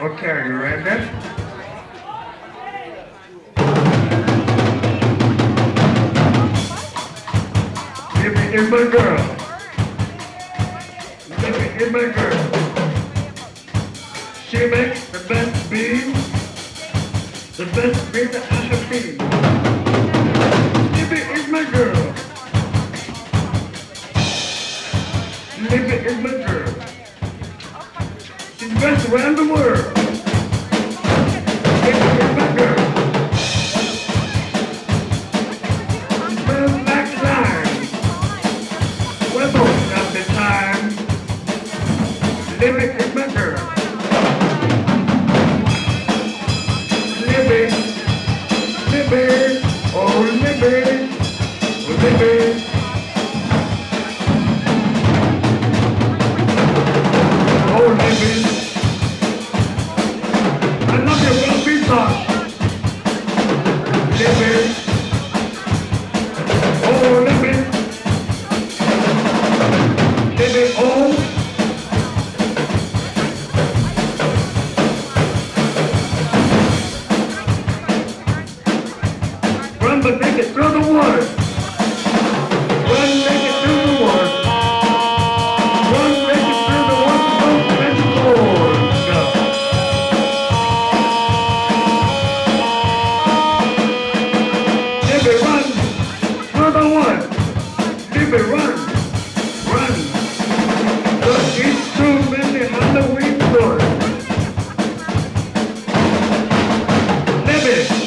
Okay, you ready? Libby is my girl. Libby is my girl. She makes the best beans that I have seen. Libby is my girl. Libby is my girl. She's best around the world. Libby is my girl. She smells like lime. We're both of the time. Libby is my girl. Libby, Libby, oh Libby, oh Libby. Oh Libby, I love your well beat song. Libby, oh Libby, Libby, oh. Run, but make it through the water. Run, make it through the water. Run, make it through the water. Don't let the Lord go. Libby, run through the water. Libby, run, run. Don't eat too many Halloween stores. Libby.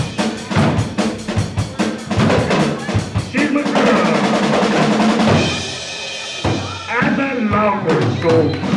She's my girl. And I love her so